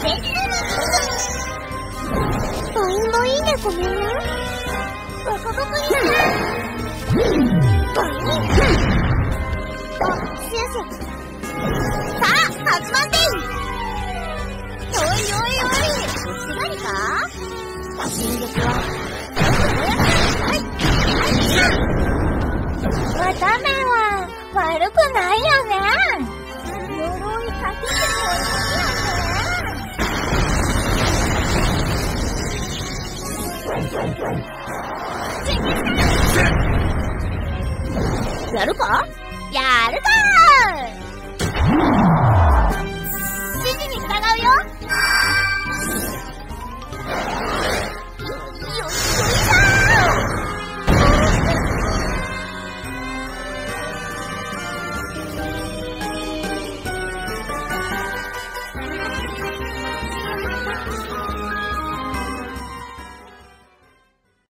ボインボインでごめんな。ボコボコにした。ボイン。あ、シュシュ。さあ、始まってい。おいおいおい、何か進撃はわためは悪くないよね。鎧かけてもいいよね。やるか？やるかー！指示に従うよ。